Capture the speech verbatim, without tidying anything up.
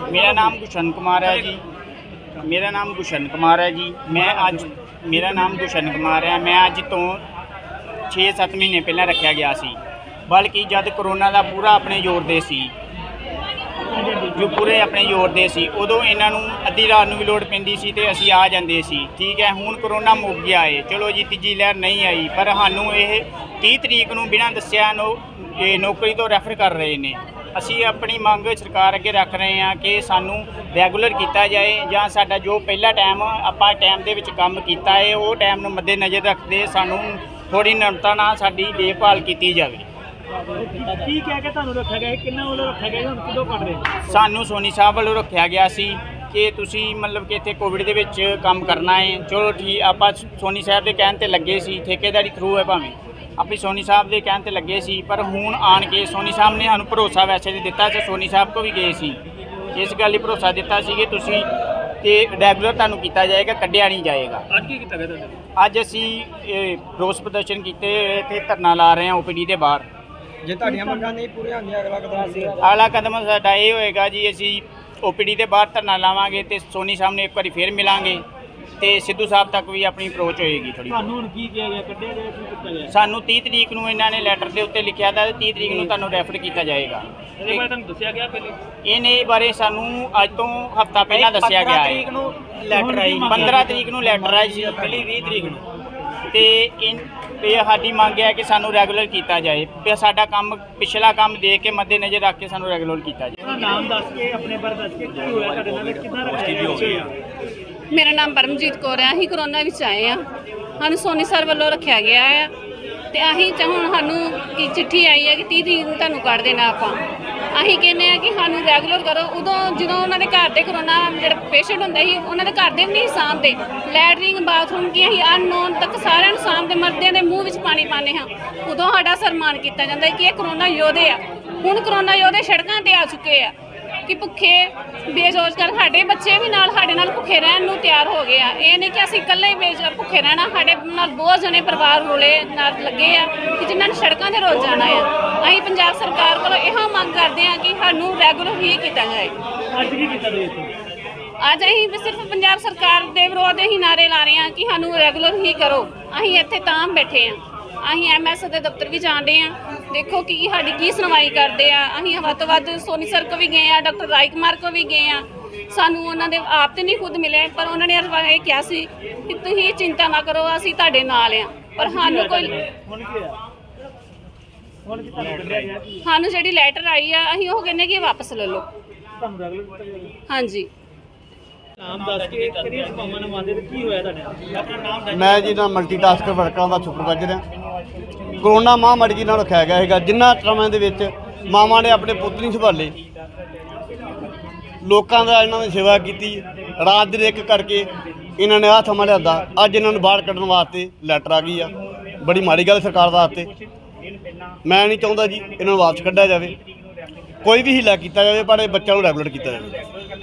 मेरा नाम गुशन कुमार है जी। मेरा नाम गुशन कुमार है जी। मैं अज मेरा नाम गुशन कुमार है। मैं अज तो छे सत्त महीने पहले रखा गया सी, बल्कि जब कोरोना का पूरा अपने जोर दे सी जो पूरे अपने जोर दे सी उदों इन्हां नूं अद्धी रात नूं भी लोड़ पैंदी सी ते असीं आ जांदे सी। ठीक है, हुण कोरोना मुक गया है, चलो जी तीजी लहर नहीं आई, पर सानूं यह तीह तरीक नूं बिना दस्सिया नो नौकरी तो रैफर कर रहे हैं। असी अपनी मंग सरकार अगे रख रहे हैं कि सानू रैगूलर किया जाए, जां साडा जो पहला टाइम आपां टाइम दे विच काम कीता है वो टाइम नूं मद्देनज़र रखते सानू थोड़ी नम्रता नाल साडी देखभाल की जाए। की कह के तुहानूं रखा गया, किन्ना वालों रखा गया, हुण किदों कर रहे? सानू सोनी साहब वालों रखा गया सी कि तुसी मतलब कि इत्थे कोविड दे विच काम करना है। चलो ठीक, आपां सोनी साहब दे कहण ते लगे सी, ठेकेदारी थ्रू है भावें अपनी सोनी साहब के कहने लगे सी, पर हुण आन के सोनी साहब ने सानूं भरोसा वैसे तो दिता से सोनी साहब को भी गए सी, इस गल ही भरोसा दिता सी कि तुसीं ते रैगूलर तुहानूं कीता जाएगा, कड्ढिया नहीं जाएगा। अज की कीता गया? अज असी रोस प्रदर्शन किए, इत्थे धरना ला रहे हैं ओ पी डी के बाहर। जे तुहाडीआं मंगां नहीं पूरीआं होंदियां अगला कदम सी अगला कदम साडा ये होएगा जी, असी ओ पी डी के बाहर धरना लावांगे ते सोनी साहब ने एक बार फिर मिलांगे ते सिद्धू साहब तक भी अपनी अप्रोच होएगी थोड़ी। सानू तीह तरीक नूं इन्हां ने लैटर के उत्ते लिखिया था, तीह तरीक नूं तुहानूं रैफर किया जाएगा। इन्हें बारे सानू अज तो हफ्ता पहला दस्सिया गया है। लैटर आई पंद्रह तरीक नूं लैटर आई सी, पहली बीस तरीक नूं ते इन ये साडी मंग है कि सानू रैगूलर किया जाए, भी साडा काम पिछला काम देख के मद्देनज़र रख के सानू रैगूलर किया जाए। नाम दस के अपने बारे दस के की होया तुहाडे नाल, किदां रखिया? मेरा नाम परमजीत कौर है। असीं कोरोना विच आए हाँ, सानू सोनी सर वालों रखा गया है ते असीं हुण सानू की चिट्ठी आई है कि तीह तरीक नूं तुहानूं कढ देना। आपां असीं कहने कि सानू रैगूलर करो। उदों जदों उन्हां दे घर दे कोरोना जिहड़े पेशेंट हुंदे सी उन्हां दे घर दे भी नहीं सामभदे, लैटरिन बाथरूम की असीं अननोन तक सारिਆਂ ਨੂੰ ਸਾਂਭਦੇ, मर्दों के मूँह ਵਿੱਚ पानी पाने हाँ। उदों साडा सन्मान किया जाता है कि ये कोरोना योद्धे आ। हुण कोरोना योद्धे सड़कों ते आ चुके आ कि भुखे बेरोजगार साढ़े बच्चे भी नाल साढ़े नाल भुखे रहन नूं तैयार हो गए हैं। ये नहीं कि असीं इकल्ले ही बेज भुखे रहना, साढ़े नाल बहुत जने परिवार रोले नाल लगे आ कि जिन्हां ने सड़कों ते रोज जाना है। असीं पंजाब सरकार कोलों इहो मंग करते हैं कि सानूं रैगूलर ही किया जाए। अज की कीता तुसीं? अज असीं सिर्फ पंजाब सरकार दे विरोध ही नारे ला रहे हैं कि सानूं रैगूलर ही करो। असीं इत्थे तां बैठे हैं, असीं एम एस के दफ्तर भी जाण रहे हैं, देखो कि साडी की सुनवाई करते हैं। असीं वध तो वध सोनी सर को भी गए हैं, डॉक्टर राज कुमार को भी गए हैं, सानू उन्होंने आप तो नहीं खुद मिले, पर उन्होंने ये कहा सी कि तुसीं चिंता ना करो, असीं तुहाडे नाल आ। पर सानू कोई सानू जिहड़ी लैटर आई है असीं ओह कहने कि वापस ले लो। हाँ जी। मैं जी ना मल्टीटास्कर वर्करां दा सुपरवाइजर हां। कोरोना महामारी जी नाल रखा गया है, जिन्ना समय दे विच मावां ने अपने पुत्त नहीं संभाले, लोकां दा इन्हां ने सेवा की, रात दिन एक करके इन्हां ने आ थमा लिया। अज इन्हां नूं बाहर कड्ढण वास्ते लैटर आ गई आ, बड़ी माड़ी गल सरकार वास्ते। मैं नहीं चाहुंदा जी इन्हां नूं वापस कड्ढिया जावे, कोई भी हीला किया जाए, पर बच्चों को रैगूलर किया जाए।